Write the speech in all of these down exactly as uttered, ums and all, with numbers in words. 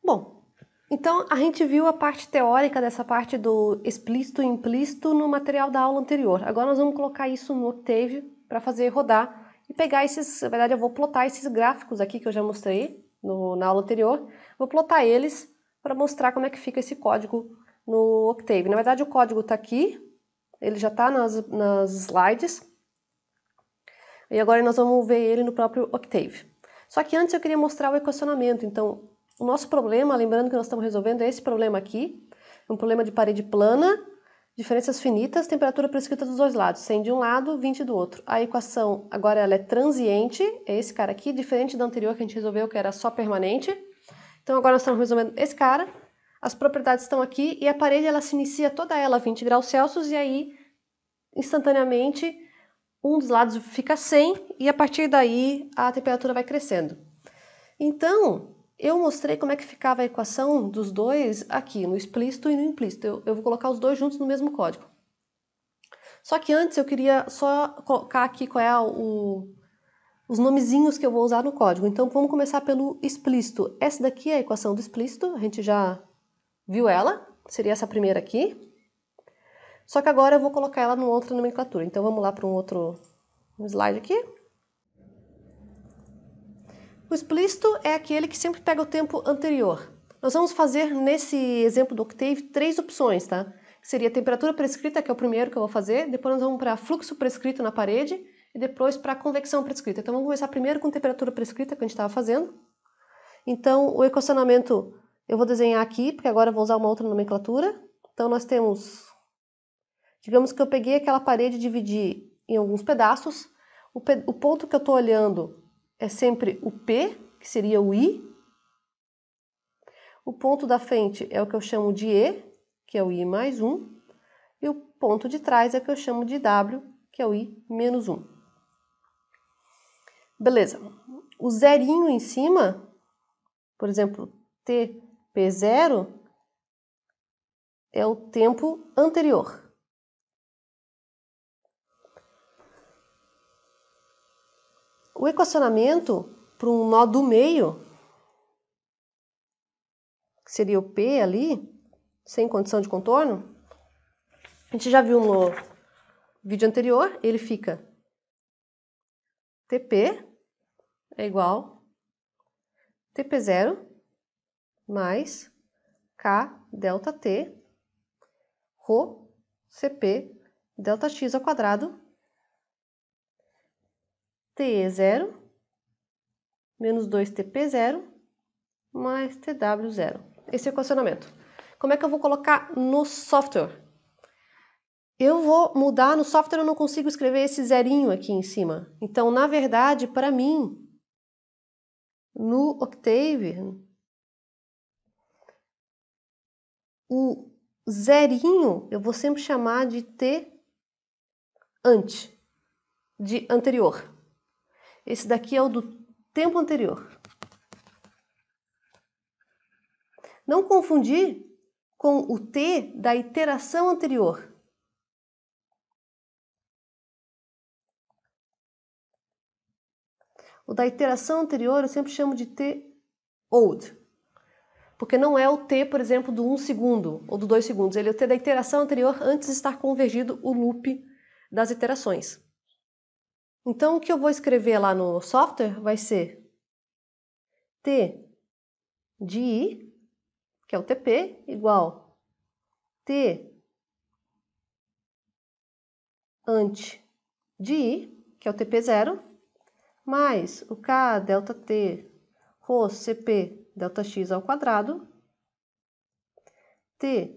Bom, então a gente viu a parte teórica dessa parte do explícito e implícito no material da aula anterior. Agora nós vamos colocar isso no Octave para fazer rodar e pegar esses, na verdade eu vou plotar esses gráficos aqui que eu já mostrei no, na aula anterior, vou plotar eles para mostrar como é que fica esse código no Octave. Na verdade o código está aqui, ele já está nas, nas slides, e agora nós vamos ver ele no próprio Octave. Só que antes eu queria mostrar o equacionamento. Então, o nosso problema, lembrando que nós estamos resolvendo, é esse problema aqui. É um problema de parede plana, diferenças finitas, temperatura prescrita dos dois lados. cem de um lado, vinte do outro. A equação agora ela é transiente, é esse cara aqui, diferente da anterior que a gente resolveu, que era só permanente. Então agora nós estamos resolvendo esse cara. As propriedades estão aqui e a parede ela se inicia toda ela a vinte graus Celsius e aí, instantaneamente, um dos lados fica cem e a partir daí a temperatura vai crescendo. Então, eu mostrei como é que ficava a equação dos dois aqui, no explícito e no implícito. Eu, eu vou colocar os dois juntos no mesmo código. Só que antes eu queria só colocar aqui qual é o, os nomezinhos que eu vou usar no código. Então vamos começar pelo explícito. Essa daqui é a equação do explícito, a gente já viu ela, seria essa primeira aqui. Só que agora eu vou colocar ela numa outra nomenclatura. Então vamos lá para um outro slide aqui. O explícito é aquele que sempre pega o tempo anterior. Nós vamos fazer nesse exemplo do Octave três opções, tá? Seria temperatura prescrita, que é o primeiro que eu vou fazer, depois nós vamos para fluxo prescrito na parede e depois para convecção prescrita. Então vamos começar primeiro com temperatura prescrita, que a gente estava fazendo. Então o equacionamento eu vou desenhar aqui, porque agora eu vou usar uma outra nomenclatura. Então nós temos, digamos que eu peguei aquela parede e dividi em alguns pedaços. O, pe o ponto que eu estou olhando é sempre o P, que seria o I. O ponto da frente é o que eu chamo de E, que é o I mais um. E o ponto de trás é o que eu chamo de W, que é o I menos um. Beleza. O zerinho em cima, por exemplo, T P zero, é o tempo anterior. O equacionamento para um nó do meio, que seria o P ali, sem condição de contorno, a gente já viu no vídeo anterior, ele fica T P é igual T P zero mais K delta T ρ C P delta X ao quadrado T E zero menos dois T P zero mais T W zero. Esse é o equacionamento. Como é que eu vou colocar no software? Eu vou mudar, no software eu não consigo escrever esse zerinho aqui em cima. Então, na verdade, para mim, no Octave, o zerinho eu vou sempre chamar de T ante, de anterior. Esse daqui é o do tempo anterior. Não confundir com o T da iteração anterior. O da iteração anterior eu sempre chamo de T old. Porque não é o T, por exemplo, do um segundo ou do dois segundos. Ele é o T da iteração anterior antes de estar convergido o loop das iterações. Então, o que eu vou escrever lá no software vai ser T de I, que é o T P, igual T ante de I, que é o T P zero, mais o K delta T ρ C P delta X ao quadrado, T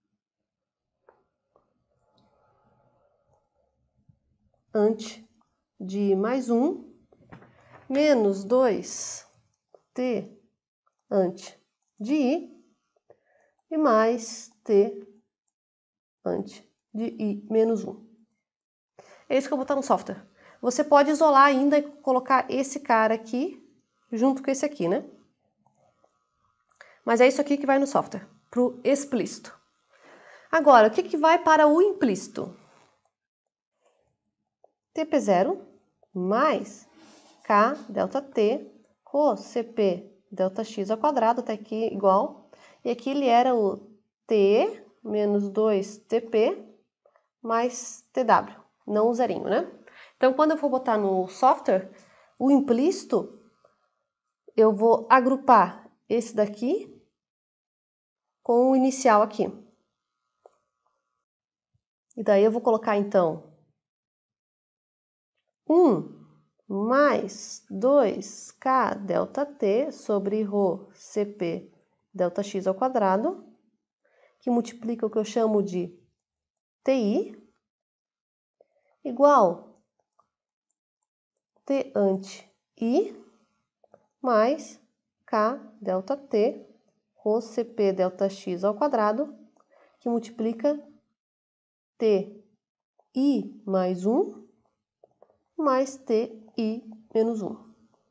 ante de I mais um, menos dois T ante de I e mais T ante de I menos um. É isso que eu vou botar no software. Você pode isolar ainda e colocar esse cara aqui junto com esse aqui, né? Mas é isso aqui que vai no software, para o explícito. Agora, o que, que vai para o implícito? T P zero mais K delta T ρ C P delta x ao quadrado, até aqui igual. E aqui ele era o T menos dois T P mais T W, não o zerinho, né? Então, quando eu for botar no software, o implícito, eu vou agrupar esse daqui com o inicial aqui. E daí eu vou colocar, então, um mais dois K delta T sobre ρ Cp delta x ao quadrado, que multiplica o que eu chamo de T I, igual T ante I mais K delta T ρ Cp delta x ao quadrado, que multiplica T I mais um mais T I menos um.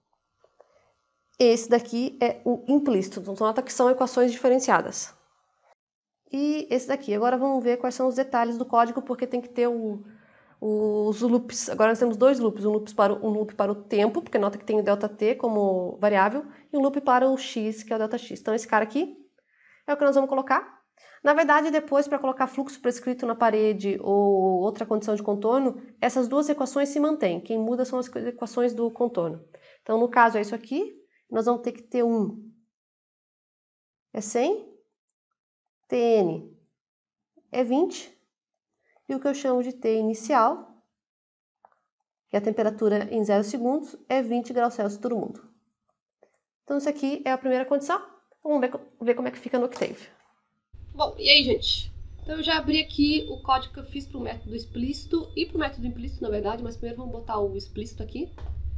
Esse daqui é o implícito, então nota que são equações diferenciadas. E esse daqui, agora vamos ver quais são os detalhes do código, porque tem que ter o, os loops. Agora nós temos dois loops, um loop, para o, um loop para o tempo, porque nota que tem o delta-t como variável, e um loop para o x, que é o delta-x. Então esse cara aqui é o que nós vamos colocar. Na verdade, depois, para colocar fluxo prescrito na parede ou outra condição de contorno, essas duas equações se mantêm. Quem muda são as equações do contorno. Então, no caso, é isso aqui. Nós vamos ter que ter um é cem, T N é vinte, e o que eu chamo de T inicial, que é a temperatura em zero segundos, é vinte graus Celsius todo mundo. Então, isso aqui é a primeira condição. Vamos ver, ver como é que fica no Octave. Bom, e aí, gente? Então, eu já abri aqui o código que eu fiz para o método explícito e para o método implícito, na verdade, mas primeiro vamos botar o explícito aqui.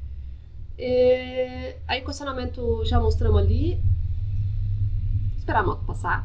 E... aí, equacionamento já mostramos ali. Vou esperar a moto passar.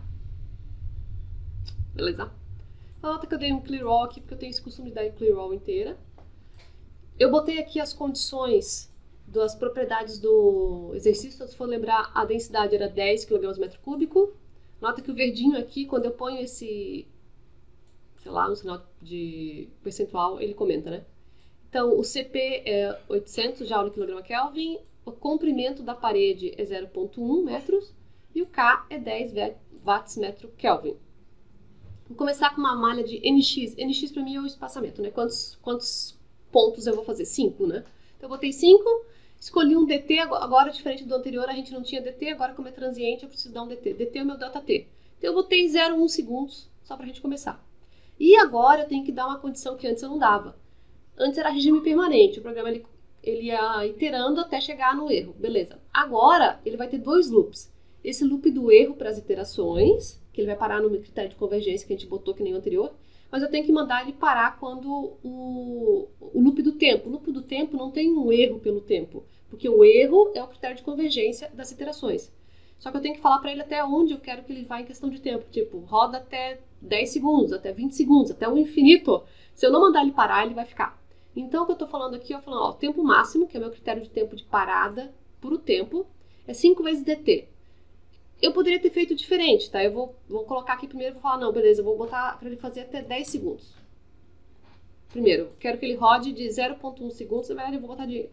Beleza? Nota que eu dei um clear all aqui, porque eu tenho esse costume de dar clear all inteira. Eu botei aqui as condições das propriedades do exercício. Se for lembrar, a densidade era dez quilogramas por metro cúbico. Nota que o verdinho aqui, quando eu ponho esse, sei lá, um sinal de percentual, ele comenta, né? Então, o C P é oitocentos joule quilograma Kelvin, o comprimento da parede é zero vírgula um metros e o K é dez watts metro Kelvin. Vou começar com uma malha de N X. N X para mim é o espaçamento, né? Quantos, quantos pontos eu vou fazer? cinco, né? Então, eu botei cinco. Escolhi um D T, agora diferente do anterior, a gente não tinha D T, agora como é transiente eu preciso dar um D T. D T é o meu delta-t. Então eu botei zero vírgula um segundos, só pra gente começar. E agora eu tenho que dar uma condição que antes eu não dava. Antes era regime permanente, o programa ele, ele ia iterando até chegar no erro, beleza. Agora ele vai ter dois loops. Esse loop do erro para as iterações, que ele vai parar no critério de convergência que a gente botou que nem o anterior, mas eu tenho que mandar ele parar quando o, o loop do tempo. O loop do tempo não tem um erro pelo tempo, porque o erro é o critério de convergência das iterações. Só que eu tenho que falar para ele até onde eu quero que ele vá em questão de tempo. Tipo, roda até dez segundos, até vinte segundos, até o infinito. Se eu não mandar ele parar, ele vai ficar. Então, o que eu estou falando aqui, eu falo, ó, o tempo máximo, que é o meu critério de tempo de parada por o tempo, é cinco vezes D T. Eu poderia ter feito diferente, tá? Eu vou, vou colocar aqui primeiro e vou falar, não, beleza, eu vou botar para ele fazer até dez segundos. Primeiro, quero que ele rode de zero vírgula um segundos, na verdade eu vou botar de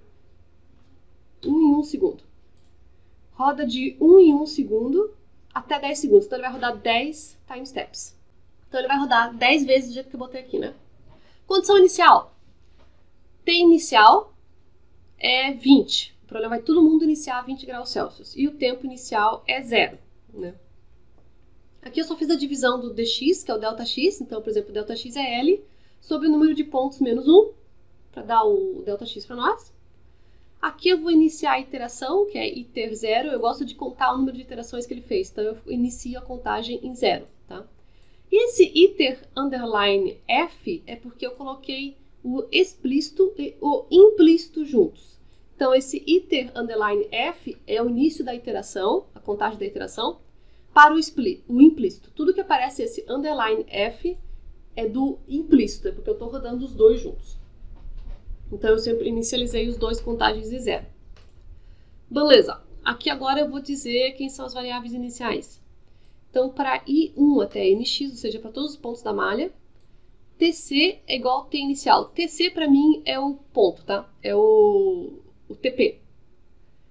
um em um segundo. Roda de um em um segundo até dez segundos, então ele vai rodar dez time steps. Então ele vai rodar dez vezes do jeito que eu botei aqui, né? Condição inicial. T inicial é vinte. O problema vai todo mundo iniciar a vinte graus Celsius. E o tempo inicial é zero, né? Aqui eu só fiz a divisão do dx, que é o delta-x. Então, por exemplo, o delta-x é L sobre o número de pontos menos um, para dar o delta-x para nós. Aqui eu vou iniciar a iteração, que é iter zero. Eu gosto de contar o número de iterações que ele fez. Então, eu inicio a contagem em zero, tá? E esse iter underline f é porque eu coloquei o explícito e o implícito juntos. Então, esse iter underline f é o início da iteração, a contagem da iteração, para o, expli, o implícito. Tudo que aparece esse underline f é do implícito, é porque eu estou rodando os dois juntos. Então, eu sempre inicializei os dois contagens em zero. Beleza. Aqui agora eu vou dizer quem são as variáveis iniciais. Então, para I um até Nx, ou seja, para todos os pontos da malha, T C é igual a T inicial. T C, para mim, é o ponto, tá? É o, o T P.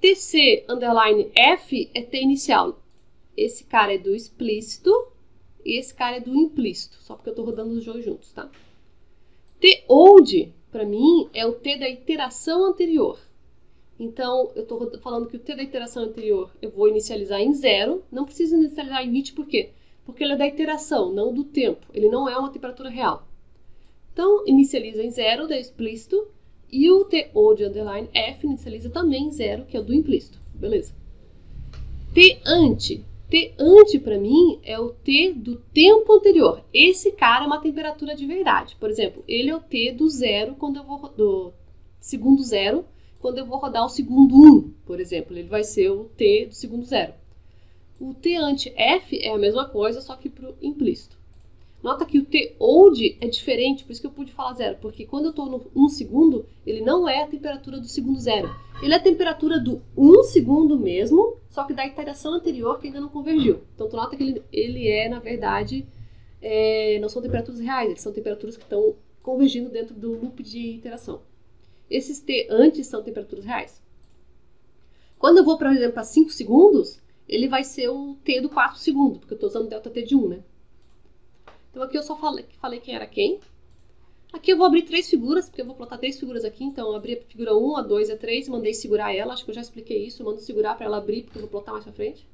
T C underline F é T inicial. Esse cara é do explícito e esse cara é do implícito, só porque eu estou rodando os dois juntos, tá? T old, para mim, é o T da iteração anterior. Então, eu estou falando que o T da iteração anterior eu vou inicializar em zero. Não preciso inicializar em init, por quê? Porque ele é da iteração, não do tempo. Ele não é uma temperatura real. Então, inicializa em zero, da explícito. E o T old underline F inicializa também em zero, que é o do implícito. Beleza? T ante. T ante, para mim, é o T do tempo anterior. Esse cara é uma temperatura de verdade. Por exemplo, ele é o T do zero, quando eu vou do segundo zero, quando eu vou rodar o segundo um, por exemplo. Ele vai ser o T do segundo zero. O T ante F é a mesma coisa, só que para o implícito. Nota que o T old é diferente, por isso que eu pude falar zero, porque quando eu estou no um segundo, ele não é a temperatura do segundo zero. Ele é a temperatura do um segundo mesmo, só que da iteração anterior que ainda não convergiu. Então, tu nota que ele, ele é, na verdade, é, não são temperaturas reais, eles são temperaturas que estão convergindo dentro do loop de iteração. Esses T antes são temperaturas reais. Quando eu vou, por exemplo, para cinco segundos, ele vai ser o T do quarto segundo, porque eu estou usando delta T de um, né? Então aqui eu só falei, falei quem era quem. Aqui eu vou abrir três figuras, porque eu vou plotar três figuras aqui. Então eu abri a figura um, a dois e a três, mandei segurar ela. Acho que eu já expliquei isso. Eu mando segurar para ela abrir, porque eu vou plotar mais pra frente.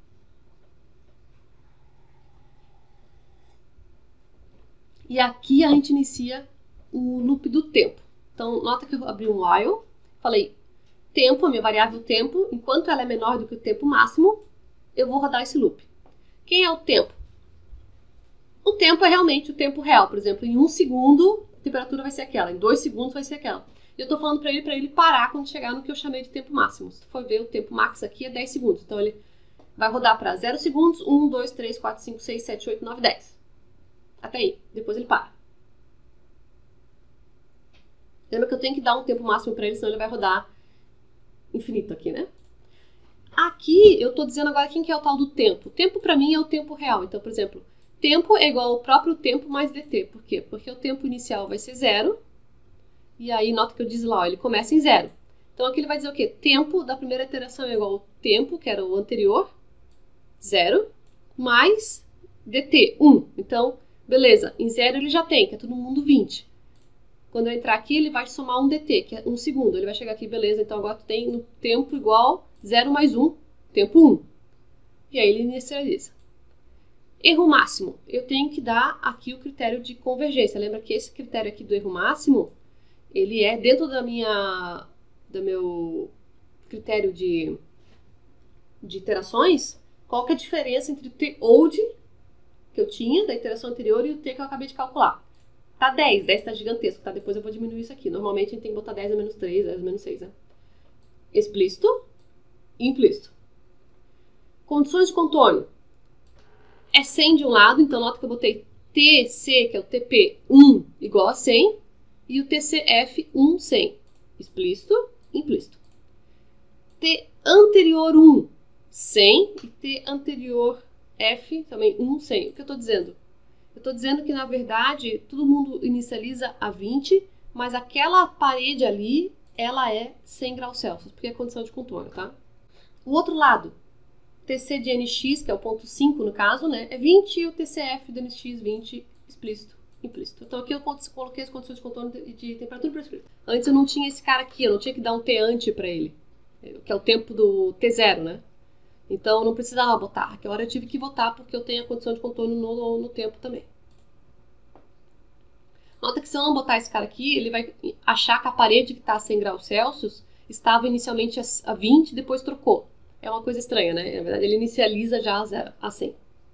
E aqui a gente inicia o loop do tempo. Então nota que eu abri um while. Falei tempo, a minha variável tempo. Enquanto ela é menor do que o tempo máximo, eu vou rodar esse loop. Quem é o tempo? O tempo é realmente o tempo real. Por exemplo, em um segundo, a temperatura vai ser aquela. Em dois segundos vai ser aquela. E eu estou falando para ele, para ele parar quando chegar no que eu chamei de tempo máximo. Se tu for ver, o tempo max aqui é dez segundos. Então, ele vai rodar para zero segundos, um, dois, três, quatro, cinco, seis, sete, oito, nove, dez. Até aí. Depois ele para. Lembra que eu tenho que dar um tempo máximo para ele, senão ele vai rodar infinito aqui, né? Aqui, eu estou dizendo agora quem que é o tal do tempo. O tempo, para mim, é o tempo real. Então, por exemplo... Tempo é igual ao próprio tempo mais dt. Por quê? Porque o tempo inicial vai ser zero. E aí, nota que eu disse lá, ó, ele começa em zero. Então, aqui ele vai dizer o quê? Tempo da primeira iteração é igual ao tempo, que era o anterior, zero, mais dt, um. Então, beleza, em zero ele já tem, que é todo mundo vinte. Quando eu entrar aqui, ele vai somar um dt, que é um segundo. Ele vai chegar aqui, beleza, então agora tu tem no tempo igual zero mais um, tempo um. E aí ele inicializa. Erro máximo, eu tenho que dar aqui o critério de convergência. Lembra que esse critério aqui do erro máximo, ele é dentro da minha, do meu critério de, de iterações. Qual que é a diferença entre o T old, que eu tinha, da iteração anterior, e o T que eu acabei de calcular? Tá dez, dez tá gigantesco, tá? Depois eu vou diminuir isso aqui. Normalmente a gente tem que botar dez a menos três, dez a menos seis, né? Explícito e implícito. Condições de contorno. É cem de um lado, então nota que eu botei T C, que é o T P um, igual a cem, e o T C F um, cem. Explícito, implícito. T anterior um, cem, e T anterior F, também um, cem. O que eu estou dizendo? Eu estou dizendo que, na verdade, todo mundo inicializa a vinte, mas aquela parede ali, ela é cem graus Celsius, porque é condição de contorno, tá? O outro lado, T C de N X, que é o ponto cinco no caso, né, é vinte, e o T C F de N X vinte, explícito, implícito. Então aqui eu coloquei as condições de contorno de, de temperatura prescrita. Antes eu não tinha esse cara aqui, eu não tinha que dar um T ante para ele, que é o tempo do T zero, né? Então eu não precisava botar. Aquela hora eu tive que botar porque eu tenho a condição de contorno no, no tempo também. Nota que se eu não botar esse cara aqui, ele vai achar que a parede que está a cem graus Celsius estava inicialmente a vinte e depois trocou. É uma coisa estranha, né? Na verdade, ele inicializa já a, zero, a cem.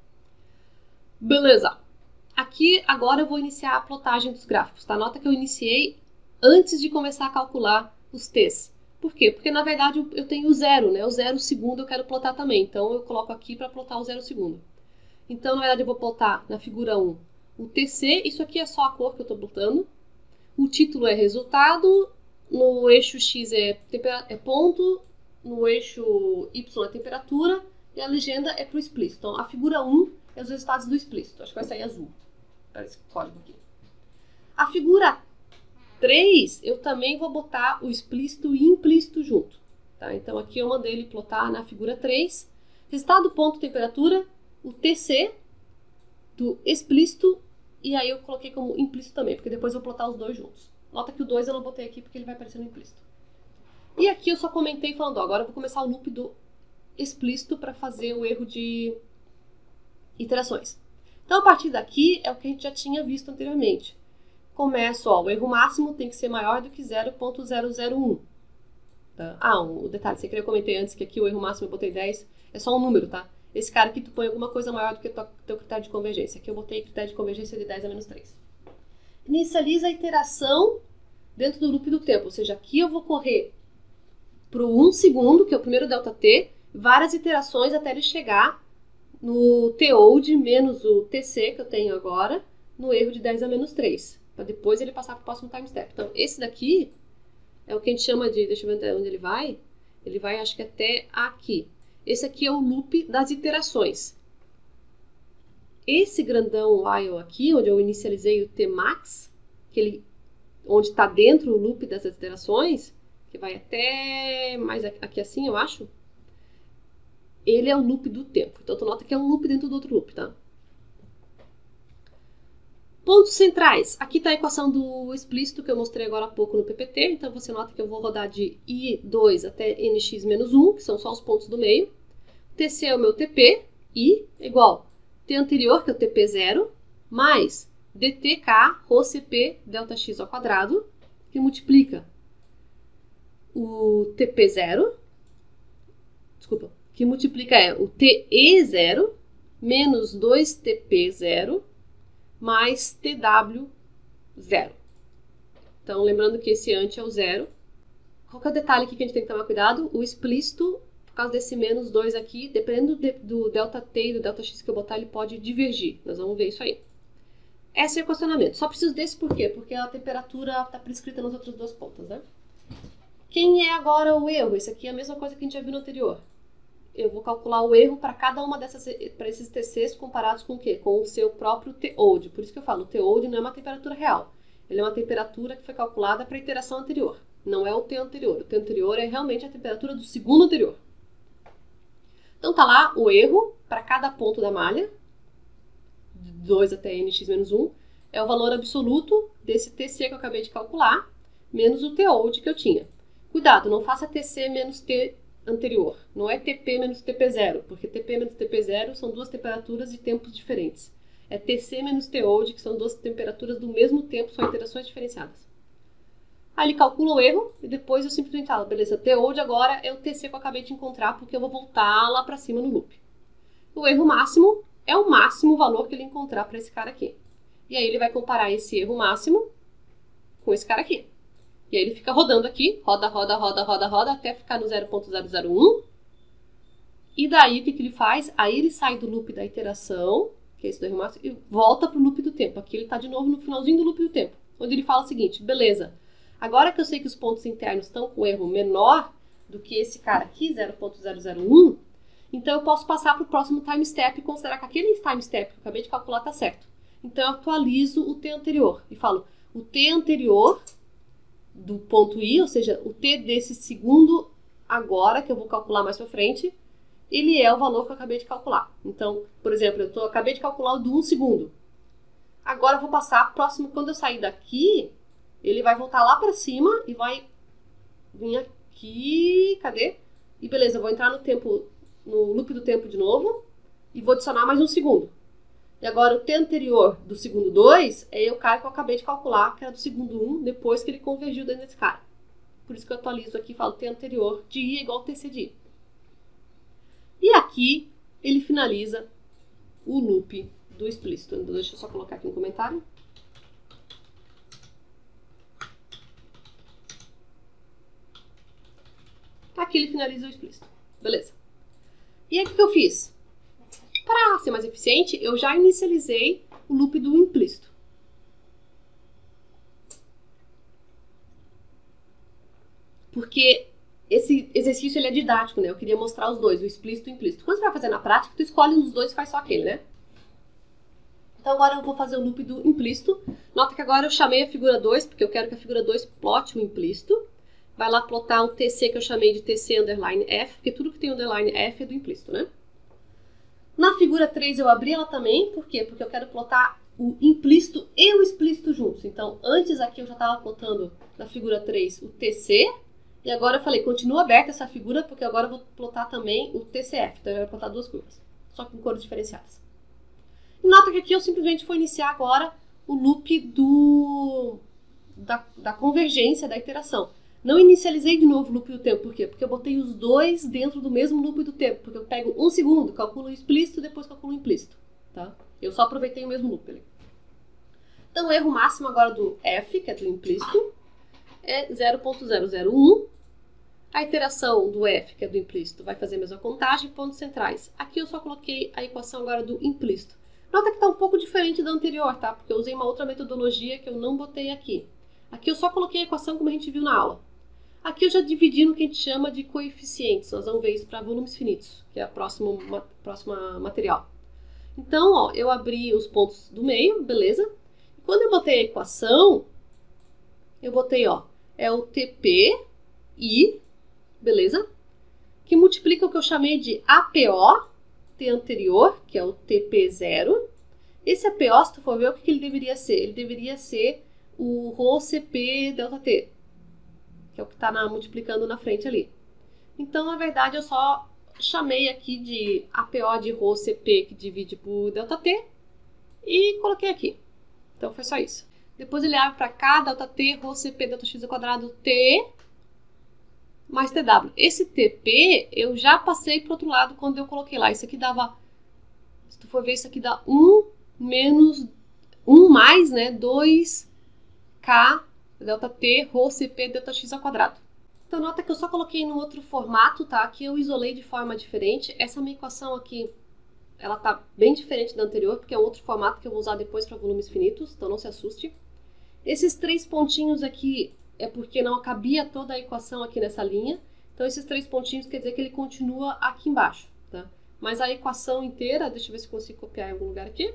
Beleza. Aqui, agora eu vou iniciar a plotagem dos gráficos, tá? Nota que eu iniciei antes de começar a calcular os T's. Por quê? Porque, na verdade, eu tenho o zero, né? O zero segundo eu quero plotar também. Então, eu coloco aqui para plotar o zero segundo. Então, na verdade, eu vou plotar na figura um o T C. Isso aqui é só a cor que eu estou plotando. O título é resultado. No eixo X é, é ponto. No eixo Y é temperatura. E a legenda é para o explícito. Então, a figura um é os resultados do explícito. Acho que vai sair azul. Parece que código aqui. A figura três, eu também vou botar o explícito e implícito junto. Tá? Então aqui eu mandei ele plotar na figura três. Resultado, ponto, temperatura, o T C do explícito, e aí eu coloquei como implícito também, porque depois eu vou plotar os dois juntos. Nota que o dois eu não botei aqui porque ele vai aparecer no implícito. E aqui eu só comentei falando, ó, agora eu vou começar o loop do explícito para fazer o erro de iterações. Então a partir daqui é o que a gente já tinha visto anteriormente. Começo, ó, o erro máximo tem que ser maior do que zero ponto zero zero um. Tá? Ah, um detalhe, você que eu comentei antes que aqui o erro máximo eu botei dez, é só um número, tá? Esse cara aqui tu põe alguma coisa maior do que o teu critério de convergência. Aqui eu botei critério de convergência de dez a menos três. Inicializa a iteração dentro do loop do tempo, ou seja, aqui eu vou correr para o um segundo, que é o primeiro ΔT, várias iterações até ele chegar no Told menos o T C que eu tenho agora, no erro de dez a menos três, para depois ele passar para o próximo time step. Então, esse daqui é o que a gente chama de, deixa eu ver até onde ele vai, ele vai acho que até aqui. Esse aqui é o loop das iterações. Esse grandão while aqui, onde eu inicializei o Tmax, que ele, onde está dentro o loop das iterações, que vai até mais aqui assim, eu acho, ele é o loop do tempo. Então, tu nota que é um loop dentro do outro loop, tá? Pontos centrais. Aqui está a equação do explícito que eu mostrei agora há pouco no P P T. Então, você nota que eu vou rodar de I dois até N X menos um, que são só os pontos do meio. T C é o meu T P, I é igual T anterior, que é o T P zero, mais D T K, rho C P, delta X ao quadrado, que multiplica o T P zero, desculpa, que multiplica é o T E zero, menos dois T P zero, mais T W zero. Então, lembrando que esse ante é o zero. Qual que é o detalhe aqui que a gente tem que tomar cuidado? O explícito, por causa desse menos dois aqui, dependendo do, do ΔT e do ΔX que eu botar, ele pode divergir. Nós vamos ver isso aí. Esse é o equacionamento. Só preciso desse por quê? Porque a temperatura está prescrita nas outras duas pontas, né? Quem é agora o erro? Esse aqui é a mesma coisa que a gente já viu no anterior. Eu vou calcular o erro para cada uma dessas, para esses T Cs comparados com o quê? Com o seu próprio Told. Por isso que eu falo, o Told não é uma temperatura real. Ele é uma temperatura que foi calculada para a iteração anterior. Não é o T anterior. O T anterior é realmente a temperatura do segundo anterior. Então tá lá o erro para cada ponto da malha, de dois até N X menos um, é o valor absoluto desse T C que eu acabei de calcular, menos o Told que eu tinha. Cuidado, não faça T C menos T anterior. Não é T P menos T P zero, porque T P menos T P zero são duas temperaturas e tempos diferentes. É T C menos Told, que são duas temperaturas do mesmo tempo, são iterações diferenciadas. Aí ele calcula o erro e depois eu simplesmente falo, beleza, Told agora é o T C que eu acabei de encontrar, porque eu vou voltar lá para cima no loop. O erro máximo é o máximo valor que ele encontrar para esse cara aqui. E aí ele vai comparar esse erro máximo com esse cara aqui. E aí ele fica rodando aqui, roda, roda, roda, roda, roda, até ficar no zero ponto zero zero um. E daí o que, que ele faz? Aí ele sai do loop da iteração, que é esse do erro máximo, e volta para o loop do tempo. Aqui ele está de novo no finalzinho do loop do tempo, onde ele fala o seguinte, beleza, agora que eu sei que os pontos internos estão com erro menor do que esse cara aqui, zero ponto zero zero um, então eu posso passar para o próximo time step e considerar que aquele time step que eu acabei de calcular está certo. Então eu atualizo o T anterior e falo, o T anterior do ponto I, ou seja, o T desse segundo agora, que eu vou calcular mais para frente, ele é o valor que eu acabei de calcular. Então, por exemplo, eu tô, acabei de calcular o do um segundo. Agora eu vou passar, próximo, quando eu sair daqui, ele vai voltar lá para cima e vai vir aqui, cadê? E beleza, eu vou entrar no tempo, no loop do tempo de novo e vou adicionar mais um segundo. E agora o T anterior do segundo dois é o cara que eu acabei de calcular, que era do segundo um, depois que ele convergiu dentro desse cara. Por isso que eu atualizo aqui e falo T anterior de I é igual a T C de I. E aqui ele finaliza o loop do explícito. Então, deixa eu só colocar aqui um comentário. Aqui ele finaliza o explícito. Beleza. E aí o que eu fiz? Para ser mais eficiente, eu já inicializei o loop do implícito. Porque esse exercício ele é didático, né? Eu queria mostrar os dois, o explícito e o implícito. Quando você vai fazer na prática, tu escolhe um dos dois e faz só aquele, né? Então agora eu vou fazer o loop do implícito. Nota que agora eu chamei a figura dois, porque eu quero que a figura dois plote o implícito. vai lá plotar o T C que eu chamei de T C underline F, porque tudo que tem underline F é do implícito, né? Na figura três eu abri ela também, por quê? Porque eu quero plotar o implícito e o explícito juntos. Então, antes aqui eu já estava plotando na figura três o T C, e agora eu falei, continua aberta essa figura, porque agora eu vou plotar também o T C F. Então, eu vou plotar duas curvas, só com cores diferenciadas. E nota que aqui eu simplesmente vou iniciar agora o loop do, da, da convergência, da iteração. Não inicializei de novo o loop do tempo, por quê? Porque eu botei os dois dentro do mesmo loop do tempo, porque eu pego um segundo, calculo o explícito e depois calculo o implícito, tá? Eu só aproveitei o mesmo loop ali. Então, o erro máximo agora do F, que é do implícito, é zero ponto zero zero um. A iteração do F, que é do implícito, vai fazer a mesma contagem, pontos centrais. Aqui eu só coloquei a equação agora do implícito. Nota que está um pouco diferente da anterior, tá? Porque eu usei uma outra metodologia que eu não botei aqui. Aqui eu só coloquei a equação como a gente viu na aula. Aqui eu já dividi no que a gente chama de coeficientes. Nós vamos ver isso para volumes finitos, que é a próxima, próxima material. Então, ó, eu abri os pontos do meio, beleza? E quando eu botei a equação, eu botei, ó, é o T P I, beleza? Que multiplica o que eu chamei de A P O, T anterior, que é o T P zero. Esse A P O, se tu for ver, o que ele deveria ser? Ele deveria ser o Rho C P delta T, que é o que está multiplicando na frente ali. Então, na verdade, eu só chamei aqui de A P O de Rho C P, que divide por delta T, e coloquei aqui. Então, foi só isso. Depois ele abre para cá, delta T, Rho C P, delta X ao quadrado, T, mais T W. Esse T P, eu já passei para o outro lado quando eu coloquei lá. Isso aqui dava, se tu for ver, isso aqui dá um menos, um mais, né, dois K, delta T, Rho C P, delta X ao quadrado. Então, nota que eu só coloquei no outro formato, tá? Aqui eu isolei de forma diferente. Essa minha equação aqui, ela tá bem diferente da anterior, porque é outro formato que eu vou usar depois para volumes finitos, então não se assuste. Esses três pontinhos aqui é porque não cabia toda a equação aqui nessa linha. Então, esses três pontinhos quer dizer que ele continua aqui embaixo, tá? Mas a equação inteira, deixa eu ver se consigo copiar em algum lugar aqui.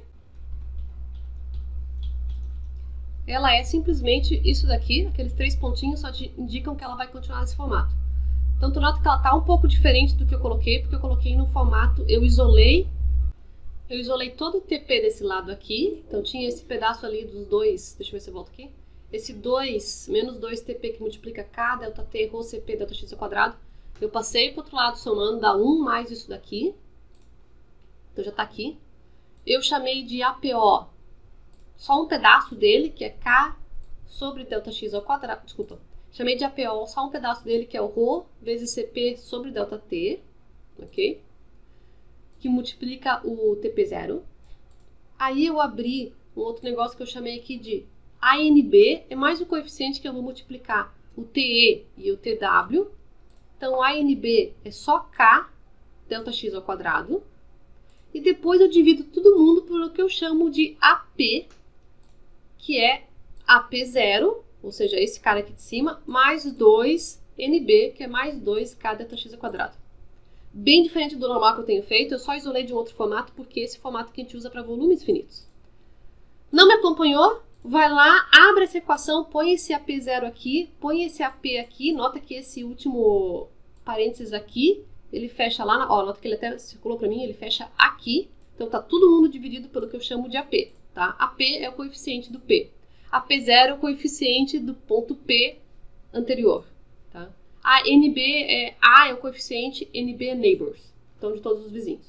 Ela é simplesmente isso daqui, aqueles três pontinhos só te indicam que ela vai continuar nesse formato. Então, tu nota que ela está um pouco diferente do que eu coloquei, porque eu coloquei no formato, eu isolei, eu isolei todo o T P desse lado aqui, então tinha esse pedaço ali dos dois, deixa eu ver se eu volto aqui, esse dois, menos dois T P que multiplica K, delta T, Rho C P, delta X ao quadrado, eu passei para o outro lado somando, dá um mais isso daqui, então já está aqui. Eu chamei de A P O, só um pedaço dele, que é K sobre delta X ao quadrado, desculpa, chamei de A P O só um pedaço dele, que é o Rho vezes C P sobre delta T, ok? Que multiplica o T P zero. Aí eu abri um outro negócio que eu chamei aqui de A N B, é mais o coeficiente que eu vou multiplicar o T E e o T W. Então, A N B é só K delta X ao quadrado. E depois eu divido todo mundo pelo que eu chamo de A P, que é A P zero, ou seja, esse cara aqui de cima, mais dois N B, que é mais dois K delta X ao quadrado. Bem diferente do normal que eu tenho feito, eu só isolei de um outro formato, porque esse formato que a gente usa para volumes finitos. Não me acompanhou? Vai lá, abre essa equação, põe esse A P zero aqui, põe esse A P aqui, nota que esse último parênteses aqui, ele fecha lá, na, ó, nota que ele até circulou para mim, ele fecha aqui, então tá todo mundo dividido pelo que eu chamo de A P, tá? A P é o coeficiente do P. A P zero é o coeficiente do ponto P anterior, tá? A N B é A é o coeficiente, N B é neighbors, então de todos os vizinhos.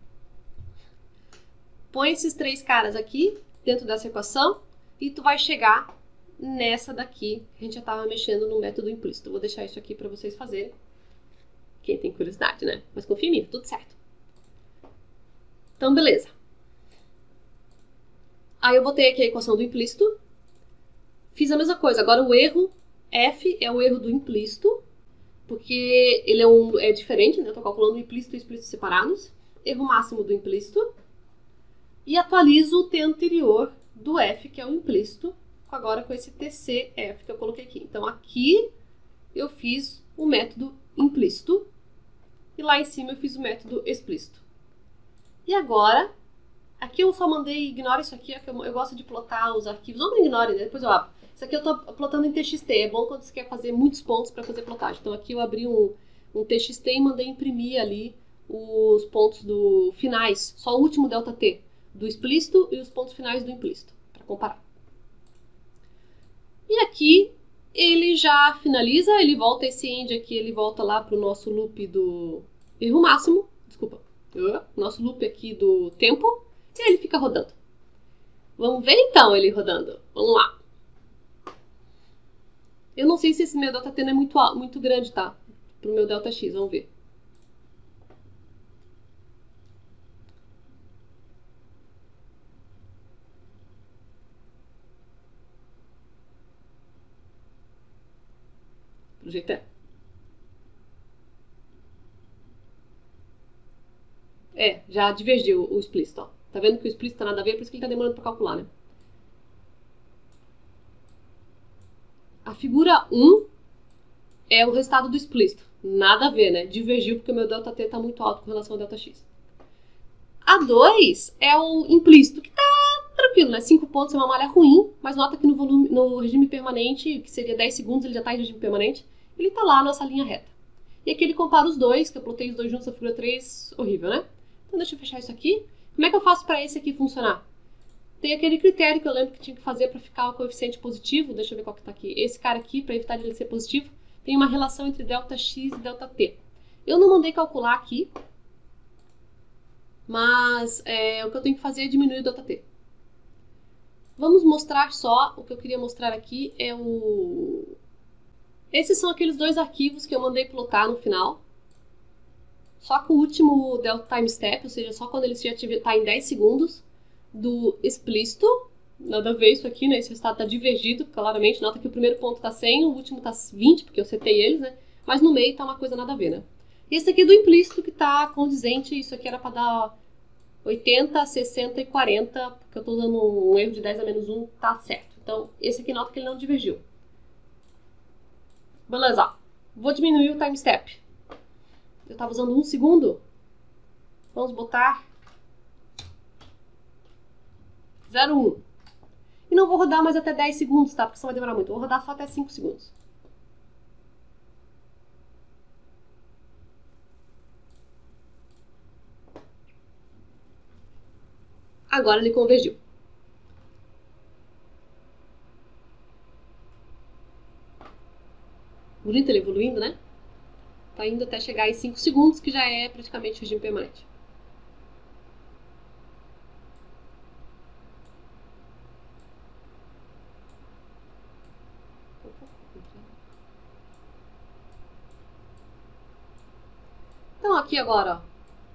Põe esses três caras aqui dentro dessa equação e tu vai chegar nessa daqui que a gente já estava mexendo no método implícito. Eu vou deixar isso aqui para vocês fazerem. Quem tem curiosidade, né? Mas confia em mim, tudo certo. Então, beleza. Aí eu botei aqui a equação do implícito. Fiz a mesma coisa. Agora o erro F é o erro do implícito, porque ele é, um, é diferente, né? Eu estou calculando o implícito e o explícito separados. Erro máximo do implícito. E atualizo o T anterior do F, que é o implícito, agora com esse T C F que eu coloquei aqui. Então, aqui eu fiz o método implícito e lá em cima eu fiz o método explícito. E agora, aqui eu só mandei, ignora isso aqui, é que eu, eu gosto de plotar os arquivos, não me ignore, né? Depois eu abro. Isso aqui eu tô plotando em T X T, é bom quando você quer fazer muitos pontos para fazer plotagem. Então aqui eu abri um, um T X T e mandei imprimir ali os pontos do finais, só o último ΔT, do explícito e os pontos finais do implícito, para comparar. E aqui ele já finaliza, ele volta esse end aqui, ele volta lá para o nosso loop do erro máximo, desculpa, nosso loop aqui do tempo, e ele fica rodando. Vamos ver então ele rodando. Vamos lá. Eu não sei se esse meu ΔT não é muito, muito grande, tá? Pro meu ΔX, vamos ver. Pro jeito é. É, já divergiu o explícito, ó. Tá vendo que o explícito tá nada a ver, por isso que ele tá demorando pra calcular, né? A figura um é o resultado do explícito. Nada a ver, né? Divergiu porque o meu ΔT tá muito alto com relação ao ΔX. A dois é o implícito, que tá tranquilo, né? cinco pontos é uma malha ruim, mas nota que no, volume, no regime permanente, que seria dez segundos, ele já tá em regime permanente, ele tá lá nessa linha reta. E aqui ele compara os dois, que eu plotei os dois juntos na figura três, horrível, né? Então deixa eu fechar isso aqui. Como é que eu faço para esse aqui funcionar? Tem aquele critério que eu lembro que tinha que fazer para ficar o coeficiente positivo, deixa eu ver qual que tá aqui. Esse cara aqui, para evitar de ele ser positivo, tem uma relação entre ΔX e ΔT. Eu não mandei calcular aqui, mas é, o que eu tenho que fazer é diminuir o ΔT. Vamos mostrar só, o que eu queria mostrar aqui é o... Esses são aqueles dois arquivos que eu mandei plotar no final. Só com o último delta time step, ou seja, só quando ele já está em dez segundos, do explícito. Nada a ver isso aqui, né? Esse resultado está divergido, claramente. Nota que o primeiro ponto está cem, o último está vinte, porque eu setei eles, né? Mas no meio está uma coisa nada a ver, né? E esse aqui é do implícito, que está condizente. Isso aqui era para dar oitenta, sessenta e quarenta, porque eu estou usando um erro de dez a menos um, tá certo. Então, esse aqui nota que ele não divergiu. Beleza, ó. Vou diminuir o time step. Eu estava usando um segundo. Vamos botar zero vírgula um. E não vou rodar mais até dez segundos, tá? Porque senão vai demorar muito. Eu vou rodar só até cinco segundos. Agora ele convergiu. Bonito ele evoluindo, né? Tá indo até chegar em cinco segundos, que já é praticamente regime permanente. Então aqui agora, ó,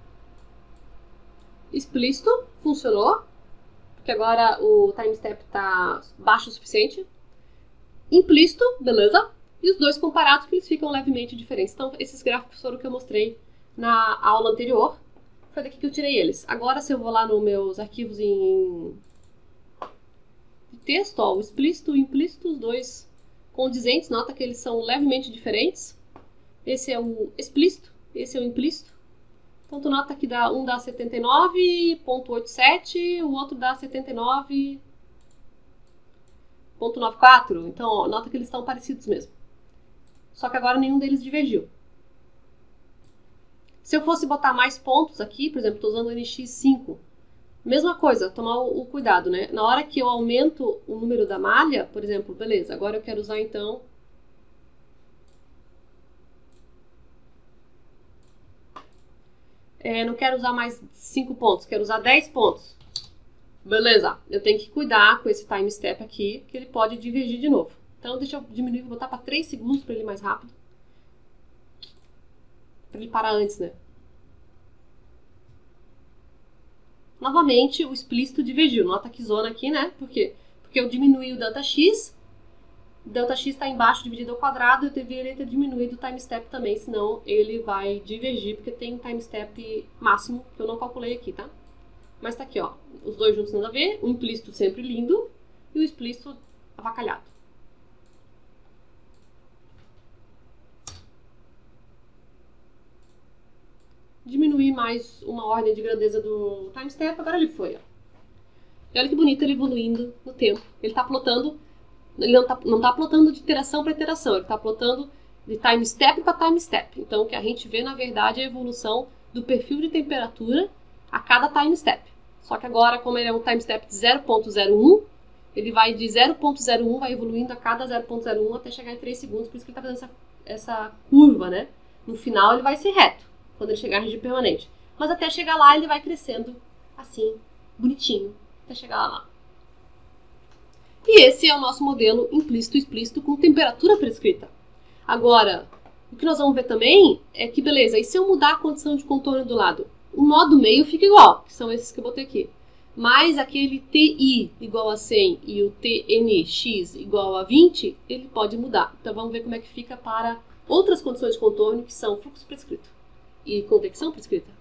explícito, funcionou, porque agora o time step tá baixo o suficiente. Implícito, beleza. E os dois comparados, que eles ficam levemente diferentes. Então, esses gráficos foram o que eu mostrei na aula anterior. Foi daqui que eu tirei eles. Agora, se eu vou lá nos meus arquivos em texto, ó, o explícito e o implícito, os dois condizentes, nota que eles são levemente diferentes. Esse é o explícito, esse é o implícito. Então, tu nota que dá, um dá setenta e nove vírgula oitenta e sete, o outro dá setenta e nove vírgula noventa e quatro. Então, ó, nota que eles estão parecidos mesmo. Só que agora nenhum deles divergiu. Se eu fosse botar mais pontos aqui, por exemplo, estou usando o N X cinco, mesma coisa, tomar o, o cuidado, né? Na hora que eu aumento o número da malha, por exemplo, beleza, agora eu quero usar então... É, não quero usar mais cinco pontos, quero usar dez pontos. Beleza, eu tenho que cuidar com esse time step aqui, que ele pode divergir de novo. Então, deixa eu diminuir, vou botar para três segundos para ele ir mais rápido. Para ele parar antes, né? Novamente, o explícito divergiu. Nota que zona aqui, né? Por quê? Porque eu diminuí o ΔX. O ΔX está embaixo dividido ao quadrado. Eu deveria ter diminuído o time step também, senão ele vai divergir, porque tem um time step máximo que eu não calculei aqui, tá? Mas tá aqui, ó. Os dois juntos nada a ver. O implícito sempre lindo e o explícito avacalhado. Diminuir mais uma ordem de grandeza do time step, agora ele foi, ó. E olha que bonito ele evoluindo no tempo. Ele tá plotando ele não está não tá plotando de iteração para iteração, ele está plotando de time step para time step. Então, o que a gente vê, na verdade, é a evolução do perfil de temperatura a cada time step. Só que agora, como ele é um time step de zero ponto zero um, ele vai de zero ponto zero um, vai evoluindo a cada zero ponto zero um até chegar em três segundos, por isso que ele está fazendo essa, essa curva, né? No final, ele vai ser reto, quando ele chegar em regime permanente. Mas até chegar lá, ele vai crescendo assim, bonitinho, até chegar lá. E esse é o nosso modelo implícito e explícito com temperatura prescrita. Agora, o que nós vamos ver também é que, beleza, e se eu mudar a condição de contorno do lado? O nó do meio fica igual, que são esses que eu botei aqui. Mas aquele T I igual a cem e o T N X igual a vinte, ele pode mudar. Então vamos ver como é que fica para outras condições de contorno, que são fluxo prescrito e convecção prescrita.